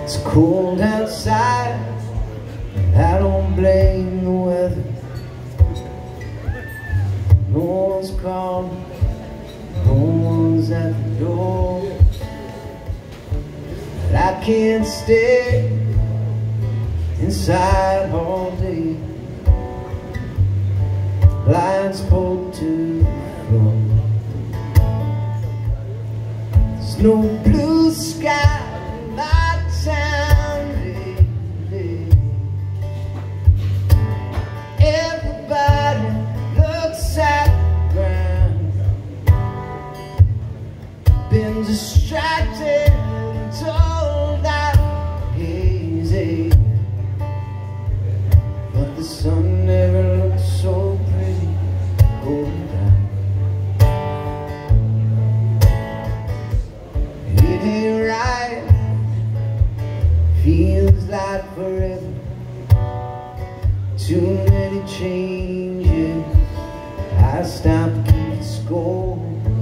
It's cold outside, and I don't blame the weather. No one's calling, no one's at the door. But I can't stay inside all day. Blinds pulled to the floor. There's no blue sky in my town lately. Everybody looks at the ground. Been distracted and told I'm hazy, but the sun never looks so pretty going down. It ain't right, feels like forever. Too many changes, I stopped keeping score.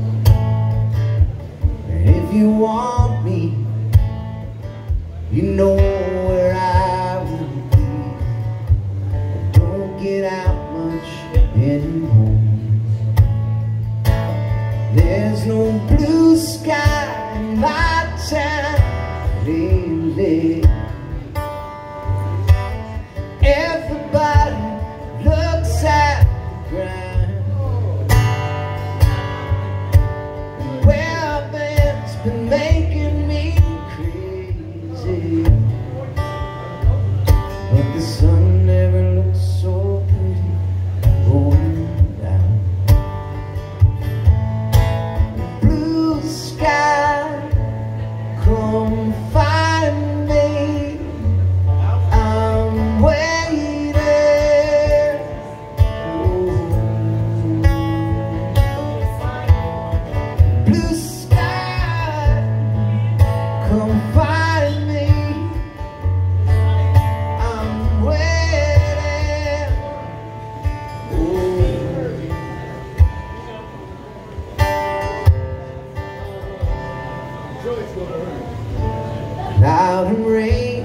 And if you want me, you know where I will be. I don't get out much anymore. There's no blue sky in my town lately. Everybody looks at the ground. Where I've been's been making me crazy, but the sun never looks so pretty going down. Blue sky, come find me. I'm waiting. Blue sky, come find me. I'm waiting. Cloud and rain,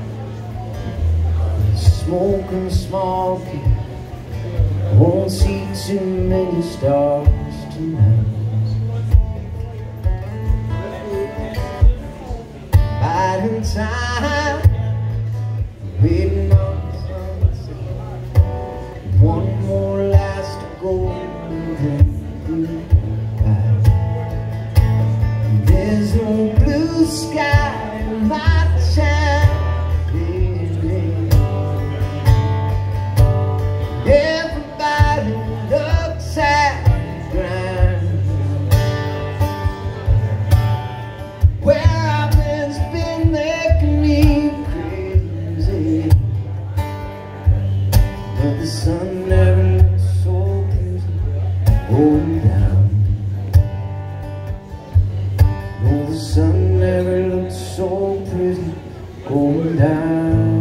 smoke and smoky. Won't see too many stars tonight. Biding time, waiting on the sunset. One more last golden goodbye. There's no blue sky in my town lately. Everybody looks at the ground. Where I've been's been making me crazy, but the sun never looks so pretty going down. No, the sun never looks so pretty going down.